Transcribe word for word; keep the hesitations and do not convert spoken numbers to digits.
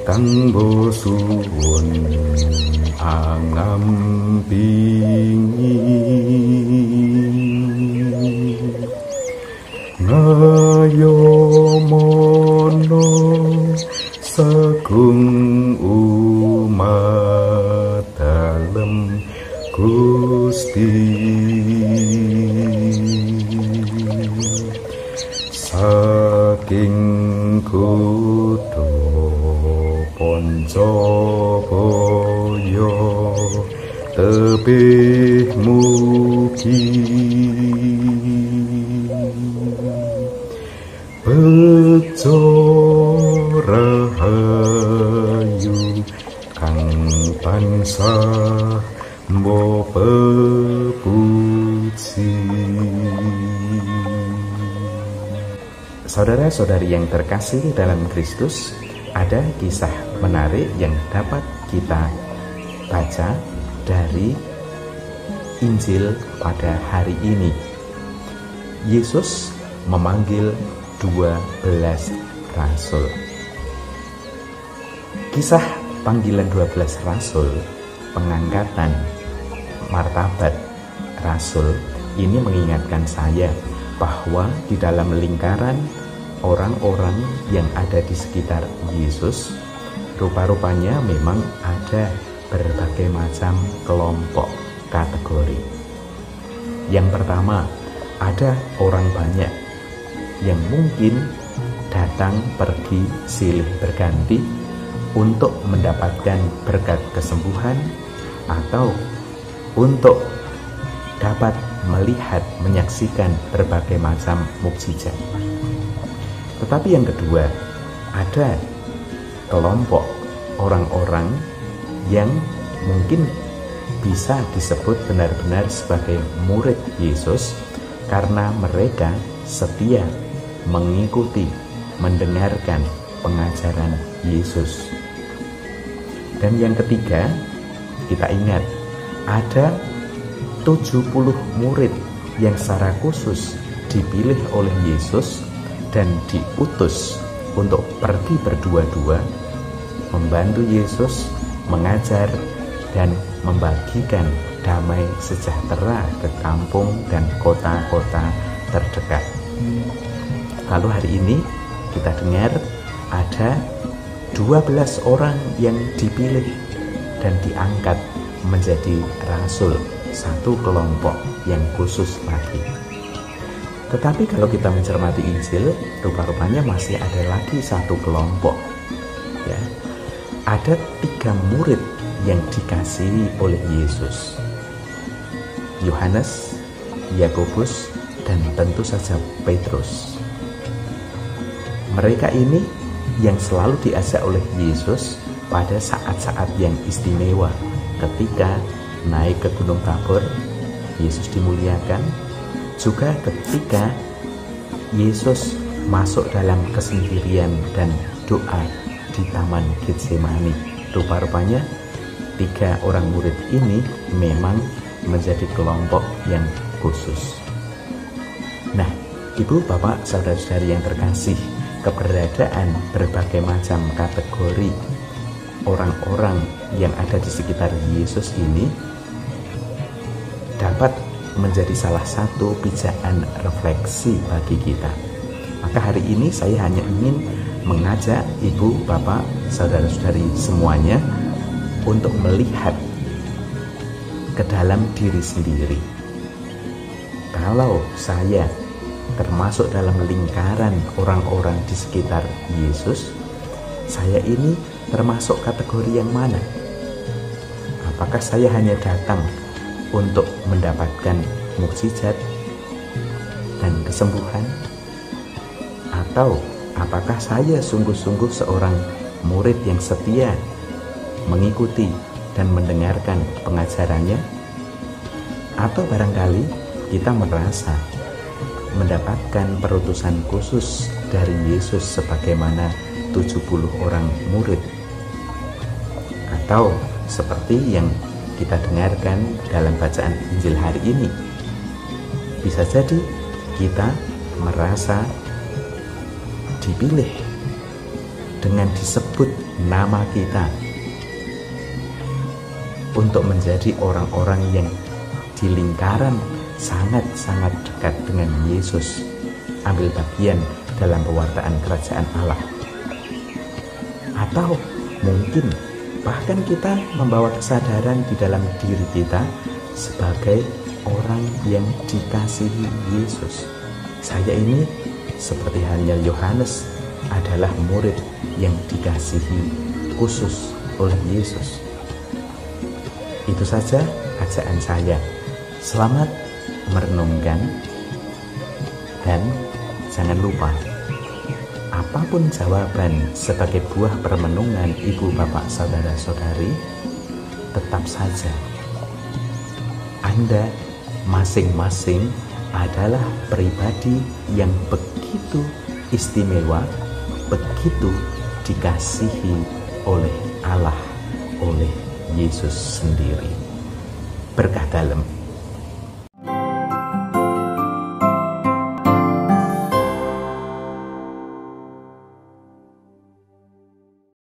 kang bosuwun angampingi ngayomono sagung umat dalem Gusti saking kuto Poncobaya tebih mugi bejo rahayu kang tansah mbok pepuji. Saudara-saudari yang terkasih dalam Kristus, ada kisah menarik yang dapat kita baca dari Injil pada hari ini. Yesus memanggil dua belas rasul. Kisah panggilan dua belas rasul, pengangkatan martabat rasul, ini mengingatkan saya bahwa di dalam lingkaran orang-orang yang ada di sekitar Yesus, rupa-rupanya memang ada berbagai macam kelompok kategori. Yang pertama, ada orang banyak yang mungkin datang pergi silih berganti untuk mendapatkan berkat kesembuhan atau untuk dapat melihat, menyaksikan berbagai macam mukjizat. Tetapi yang kedua, ada kelompok orang-orang yang mungkin bisa disebut benar-benar sebagai murid Yesus karena mereka setia mengikuti, mendengarkan pengajaran Yesus. Dan yang ketiga, kita ingat ada tujuh puluh murid yang secara khusus dipilih oleh Yesus dan diutus untuk pergi berdua-dua membantu Yesus mengajar dan membagikan damai sejahtera ke kampung dan kota-kota terdekat. Lalu hari ini kita dengar ada dua belas orang yang dipilih dan diangkat menjadi rasul, satu kelompok yang khusus lagi. Tetapi kalau kita mencermati Injil, rupa-rupanya masih ada lagi satu kelompok. Ya, ada tiga murid yang dikasihi oleh Yesus: Yohanes, Yakobus, dan tentu saja Petrus. Mereka ini yang selalu diajak oleh Yesus pada saat-saat yang istimewa. Ketika naik ke Gunung Tabor, Yesus dimuliakan. Juga ketika Yesus masuk dalam kesendirian dan doa di Taman Getsemani, rupa-rupanya tiga orang murid ini memang menjadi kelompok yang khusus. Nah, Ibu, Bapak, saudara-saudari yang terkasih, keberadaan berbagai macam kategori orang-orang yang ada di sekitar Yesus ini dapat menjadi salah satu pijakan refleksi bagi kita. Maka hari ini saya hanya ingin mengajak Ibu, Bapak, saudara-saudari semuanya untuk melihat ke dalam diri sendiri. Kalau saya termasuk dalam lingkaran orang-orang di sekitar Yesus, saya ini termasuk kategori yang mana? Apakah saya hanya datang untuk mendapatkan mukjizat dan kesembuhan? Atau apakah saya sungguh-sungguh seorang murid yang setia mengikuti dan mendengarkan pengajarannya? Atau barangkali kita merasa mendapatkan perutusan khusus dari Yesus sebagaimana tujuh puluh orang murid, atau seperti yang kita dengarkan dalam bacaan Injil hari ini, bisa jadi kita merasa dipilih dengan disebut nama kita, untuk menjadi orang-orang yang di lingkaran sangat-sangat dekat dengan Yesus, ambil bagian dalam pewartaan kerajaan Allah. Atau mungkin bahkan kita membawa kesadaran di dalam diri kita sebagai orang yang dikasihi Yesus. Saya ini seperti halnya Yohanes adalah murid yang dikasihi khusus oleh Yesus. Itu saja ajakan saya. Selamat merenungkan, dan jangan lupa, apapun jawaban sebagai buah permenungan ibu bapak saudara-saudari, tetap saja Anda masing-masing adalah pribadi yang begitu istimewa, begitu dikasihi oleh Allah, oleh Yesus sendiri. Berkah dalam.